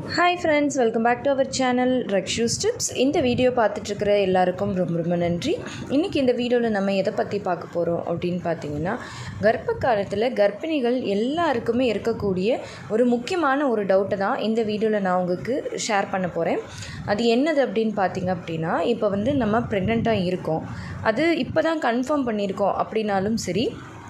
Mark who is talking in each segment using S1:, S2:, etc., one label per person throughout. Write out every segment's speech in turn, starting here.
S1: Hi friends, welcome back to our channel Rakshu's Tips. இந்த video பார்த்துட்டு இருக்கிற எல்லாருக்கும் ரொம்ப நன்றி. இன்னைக்கு இந்த வீடியோல நம்ம எதை பத்தி பார்க்க போறோம் அப்படினு பாத்தீங்கன்னா கர்ப்ப காலத்துல கர்ப்பிணிகள் எல்லாருக்குமே இருக்கக்கூடிய ஒரு முக்கியமான ஒரு டவுட் தான் இந்த வீடியோல நான் உங்களுக்கு ஷேர் பண்ண போறேன். அது என்னது அப்படினு பாத்தீங்க அப்படினா இப்போ வந்து நம்ம பிரெக்னன்ட்டா இருக்கோம். அது இப்போதான் கன்ஃபார்ம் பண்ணியிருக்கோம் அப்படினாலும் சரி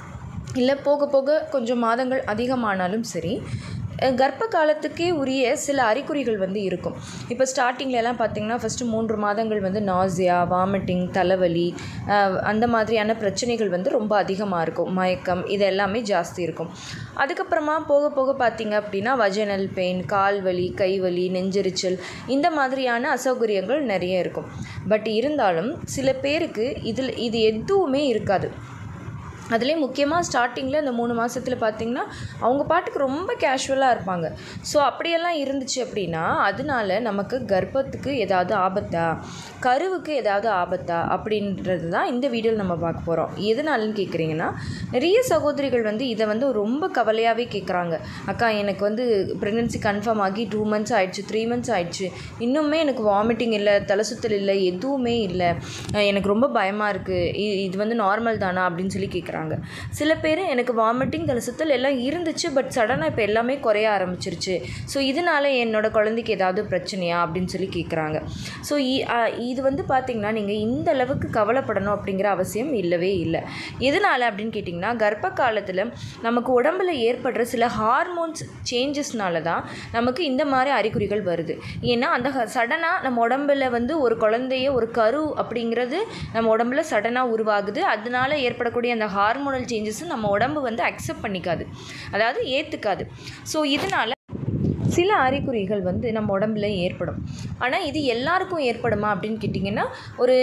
S1: இல்லை போக போக கொஞ்சம் மாதங்கள் அதிகமானாலும் சரி கர்ப்ப காலத்துக்கே உரிய சில அறிகுறிகள் வந்து இருக்கும். இப்போ ஸ்டார்டிங்லலாம் பார்த்திங்கன்னா ஃபஸ்ட்டு 3 மாதங்கள் வந்து நாசியா, வாமிட்டிங், தலைவலி அந்த மாதிரியான பிரச்சனைகள் வந்து ரொம்ப அதிகமாக இருக்கும். மயக்கம் இது எல்லாமே ஜாஸ்தி இருக்கும். அதுக்கப்புறமா போக போக பார்த்திங்க அப்படின்னா வஜைனல் பெயின், கால் வலி, கை வலி, நெஞ்செரிச்சல் இந்த மாதிரியான அசௌகரியங்கள் நிறைய இருக்கும். பட் இருந்தாலும் சில பேருக்கு இது எதுவுமே இருக்காது. அதுலேயும் முக்கியமாக ஸ்டார்டிங்கில் இந்த 3 மாதத்தில் பார்த்திங்கன்னா அவங்க பாட்டுக்கு ரொம்ப கேஷுவலாக இருப்பாங்க. ஸோ அப்படியெல்லாம் இருந்துச்சு அப்படின்னா அதனால நமக்கு கர்ப்பத்துக்கு ஏதாவது ஆபத்தா, கருவுக்கு ஏதாவது ஆபத்தா அப்படின்றது தான் இந்த வீடியோவில் நம்ம பார்க்க போகிறோம். எதனாலன்னு கேட்குறீங்கன்னா நிறைய சகோதரிகள் வந்து இதை வந்து ரொம்ப கவலையாகவே கேட்குறாங்க. அக்கா எனக்கு வந்து ப்ரெக்னன்சி கன்ஃபார்ம் ஆகி 2 மந்த்ஸ் ஆயிடுச்சு, 3 மந்த்ஸ் ஆயிடுச்சு, இன்னுமே எனக்கு வாமிட்டிங் இல்லை, தலை சுத்தல் இல்லை, எதுவுமே இல்லை, எனக்கு ரொம்ப பயமாக இருக்குது, இது வந்து நார்மல் தானா அப்படின்னு சொல்லி கேட்குறாங்க. சில பேர் எனக்கு வாமிட்டிங், தலை சுத்தல் எல்லாம் இருந்துச்சு, பட் சடனாக இப்போ எல்லாமே குறைய ஆரம்பிச்சிருச்சு, ஸோ இதனால என்னோட குழந்தைக்கு ஏதாவது பிரச்சனையா அப்படின்னு சொல்லி கேட்குறாங்க. ஸோ இது வந்து பார்த்திங்கன்னா நீங்கள் இந்த அளவுக்கு கவலைப்படணும் அப்படிங்கிற அவசியம் இல்லவே இல்லை. எதனால் அப்படின்னு கேட்டிங்கன்னா கர்ப்ப காலத்தில் நமக்கு உடம்பில் ஏற்படுற சில ஹார்மோன்ஸ் சேஞ்சஸ்னால தான் நமக்கு இந்த மாதிரி அறிகுறிகள் வருது. ஏன்னா அந்த சடனாக நம்ம உடம்பில் வந்து ஒரு குழந்தைய, ஒரு கரு அப்படிங்கிறது நம்ம உடம்புல சடனாக உருவாகுது. அதனால ஏற்படக்கூடிய அந்த ஹார்மோனல் சேஞ்சஸும் நம்ம உடம்பு வந்து அக்செப்ட் பண்ணிக்காது, அதாவது ஏற்றுக்காது. ஸோ இதனால் சில அறிகுறிகள் வந்து நம்ம உடம்புல ஏற்படும். ஆனால் இது எல்லாருக்கும் ஏற்படுமா அப்படின்னு கேட்டிங்கன்னா ஒரு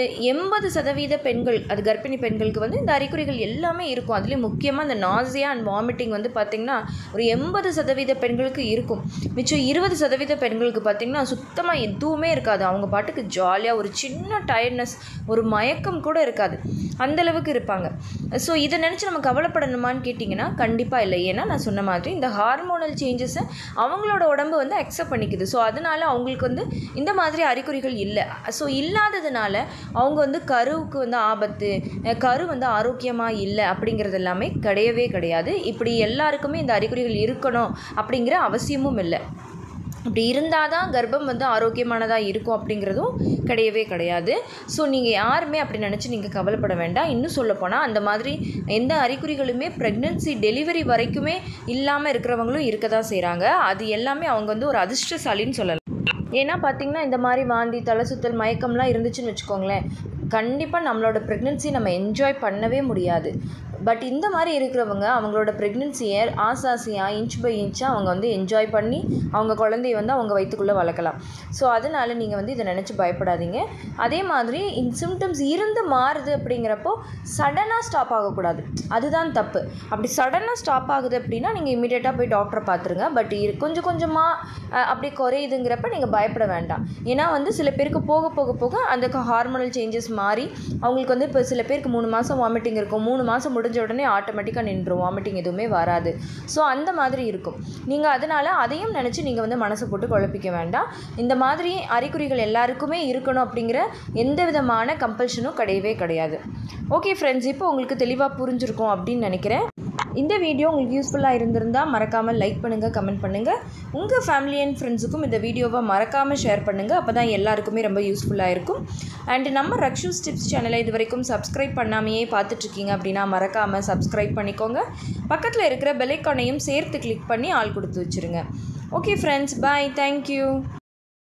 S1: 80% பெண்கள், அது கர்ப்பிணி பெண்களுக்கு வந்து இந்த அறிகுறிகள் எல்லாமே இருக்கும். அதுலேயும் முக்கியமாக இந்த நாசியா அண்ட் வாமிட்டிங் வந்து பார்த்திங்கன்னா ஒரு 80% பெண்களுக்கு இருக்கும். மிச்சம் 20% பெண்களுக்கு பார்த்திங்கன்னா சுத்தமாக எதுவுமே இருக்காது. அவங்க பாட்டுக்கு ஜாலியாக ஒரு சின்ன டயர்ட்னஸ், ஒரு மயக்கம் கூட இருக்காது, அந்தளவுக்கு இருப்பாங்க. ஸோ இதை நினச்சி நம்ம கவலைப்படணுமான்னு கேட்டிங்கன்னா கண்டிப்பாக இல்லை. ஏன்னா நான் சொன்ன மாதிரி இந்த ஹார்மோனல் சேஞ்சஸை அவங்களோட உடம்பு வந்து அக்செப்ட் பண்ணிக்குது. ஸோ அதனால அவங்களுக்கு வந்து இந்த மாதிரி அறிகுறிகள் இல்லை. ஸோ இல்லாததுனால அவங்க வந்து கருவுக்கு வந்து ஆபத்து, கரு வந்து ஆரோக்கியமாக இல்லை அப்படிங்கிறது எல்லாமே கிடையவே கிடையாது. இப்படி எல்லாருக்குமே இந்த அறிகுறிகள் இருக்கணும் அப்படிங்கிற அவசியமும் இல்லை. அப்படி இருந்தால் தான் கர்ப்பம் வந்து ஆரோக்கியமானதாக இருக்கும் அப்படிங்கிறதும் கிடையவே கிடையாது. ஸோ நீங்கள் யாருமே அப்படி நினச்சி நீங்கள் கவலைப்பட வேண்டாம். இன்னும் சொல்லப்போனால் அந்த மாதிரி எந்த அறிகுறிகளுமே ப்ரெக்னென்சி டெலிவரி வரைக்குமே இல்லாமல் இருக்கிறவங்களும் இருக்க தான் செய்கிறாங்க. அது எல்லாமே அவங்க வந்து ஒரு அதிர்ஷ்டசாலின்னு சொல்லலாம். ஏன்னா பார்த்திங்கன்னா இந்த மாதிரி வாந்தி, தலை சுத்தல், மயக்கம்லாம் இருந்துச்சுன்னு வச்சுக்கோங்களேன், கண்டிப்பாக நம்மளோட ப்ரெக்னென்சி நம்ம என்ஜாய் பண்ணவே முடியாது. பட் இந்த மாதிரி இருக்கிறவங்க அவங்களோட ப்ரெக்னென்சியை ஆசாசியாக இன்ச் பை இன்ச்சாக அவங்க வந்து என்ஜாய் பண்ணி அவங்க குழந்தைய வந்து அவங்க வயிற்றுக்குள்ளே வளர்க்கலாம். ஸோ அதனால் நீங்கள் வந்து இதை நினச்சி பயப்படாதீங்க. அதே மாதிரி இந்த சிம்டம்ஸ் இருந்து மாறுது அப்படிங்கிறப்போ சடனாக ஸ்டாப் ஆகக்கூடாது, அதுதான் தப்பு. அப்படி சடனாக ஸ்டாப் ஆகுது அப்படின்னா நீங்கள் இமீடியட்டாக போய் டாக்டரை பார்த்துருங்க. பட் கொஞ்சம் கொஞ்சமாக அப்படி குறையுதுங்கிறப்ப நீங்கள் பயப்பட வேண்டாம். ஏன்னா வந்து சில பேருக்கு போக போக போக அந்த ஹார்மோனல் சேஞ்சஸ் மாறி அவங்களுக்கு வந்து இப்போ சில பேருக்கு 3 மாதம் வாமிட்டிங் இருக்கும், 3 மாதம் முடிஞ்ச உடனே ஆட்டோமேட்டிக்காக நின்றும், வாமிட்டிங் எதுவுமே வராது. ஸோ அந்த மாதிரி இருக்கும். நீங்கள் அதனால் அதையும் நினச்சி நீங்கள் வந்து மனசை போட்டு குழப்பிக்க வேண்டாம். இந்த மாதிரி அறிகுறிகள் எல்லாருக்குமே இருக்கணும் அப்படிங்கிற எந்த விதமான கம்பல்ஷனும் கிடையவே கிடையாது. ஓகே ஃப்ரெண்ட்ஸ், இப்போ உங்களுக்கு தெளிவாக புரிஞ்சிருக்கும் அப்படின்னு நினைக்கிறேன். இந்த வீடியோ உங்களுக்கு யூஸ்ஃபுல்லாக இருந்திருந்தால் மறக்காமல் லைக் பண்ணுங்கள், கமெண்ட் பண்ணுங்கள். உங்கள் ஃபேமிலி அண்ட் ஃப்ரெண்ட்ஸுக்கும் இந்த வீடியோவை மறக்காமல் ஷேர் பண்ணுங்கள். அப்போ தான் எல்லாருக்குமே ரொம்ப யூஸ்ஃபுல்லாக இருக்கும். அண்ட் நம்ம ரக்ஷூஸ் டிப்ஸ் சேனலை இது வரைக்கும் சப்ஸ்கிரைப் பண்ணாமையே பார்த்துட்ருக்கீங்க அப்படின்னா மறக்காமல் சப்ஸ்கிரைப் பண்ணிக்கோங்க. பக்கத்தில் இருக்கிற பெல் ஐக்கானையும் சேர்த்து கிளிக் பண்ணி ஆல் கொடுத்து வச்சுருங்க. Okay friends, bye, thank you.